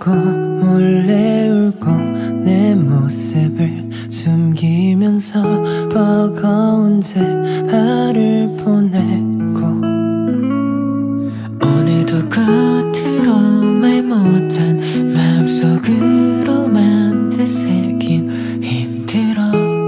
웃고 몰래 울고 내 모습을 숨기면서 버거운 대하루 보내고 오늘도 겉으로 말 못한 마음속으로만 되새긴 힘들어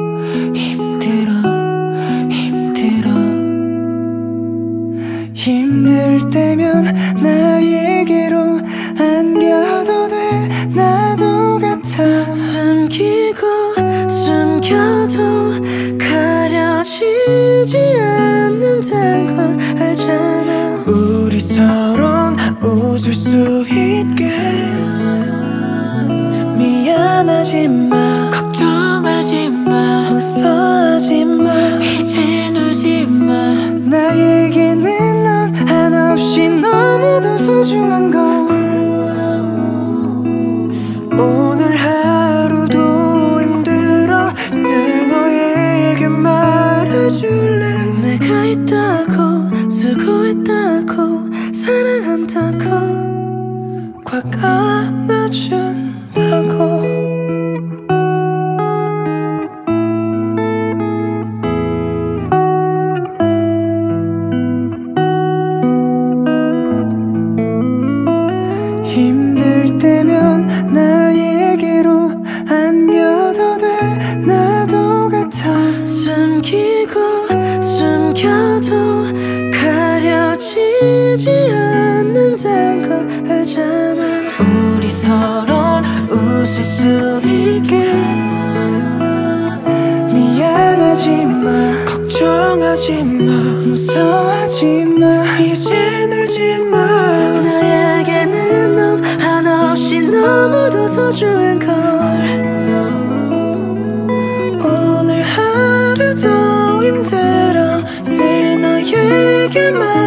힘들 때면 나에게로 안겨도 돼. 나도 같아. 숨기고 숨겨도 가려지지 않는다는 걸 알잖아. 우리 서론 웃을 수 있게 미안하지 마, 걱정하지 마, 무서워하지 마, 이젠 울지 마. 나에게는 넌 한없이 너무도 소중한 걸. 오늘 하루도 힘들어 쓸 너에게 말해줄래. 내가 있다고 수고했다고 사랑한다고 꽉 안아준다고. 힘들 때면 나에게로 안겨도 돼. 나도 같아. 숨기고 숨겨도 가려지지 않는다는 걸 알잖아. 우리 서로 웃을 수 있게 미안하지 마, 걱정하지 마, 무서워하지 마, 이젠 울지 마. 나에게는 넌 한없이 너무도 소중한 걸. 오늘 하루도 힘들어 쓸 너에게 말